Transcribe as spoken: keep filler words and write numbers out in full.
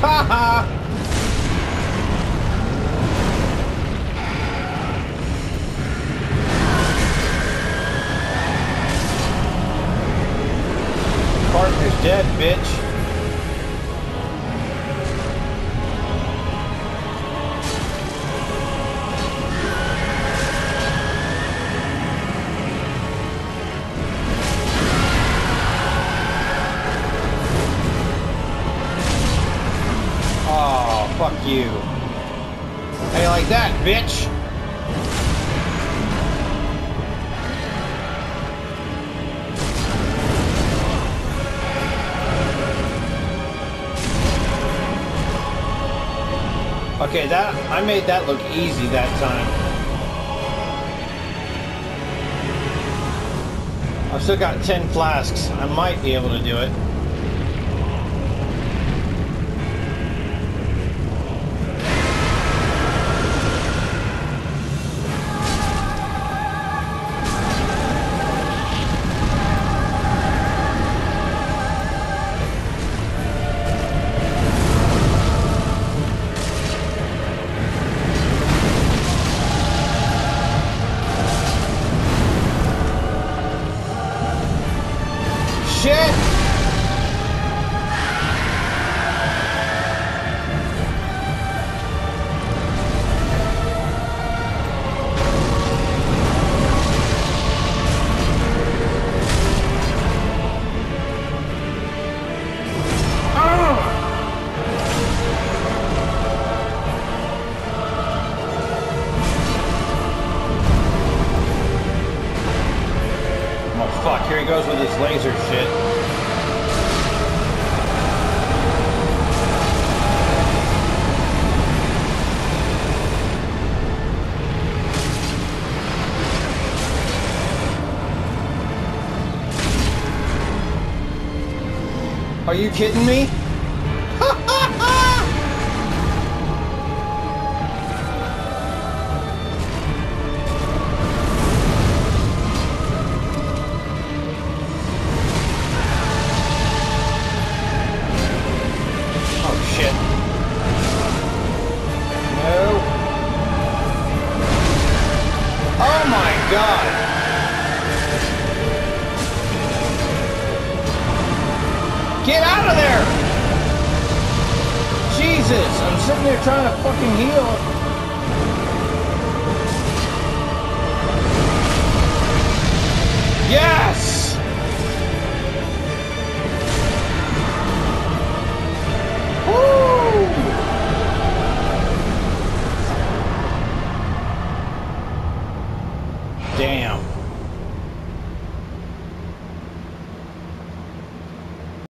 ha! Partner's dead, bitch. Oh, fuck you. How you like that, bitch? Okay, that I made that look easy that time. I've still got ten flasks. I might be able to do it. Shit! Oh fuck, here he goes with his laser shit. Are you kidding me? Oh shit. No. Oh my god. Get out of there! Jesus, I'm sitting there trying to fucking heal. Yes!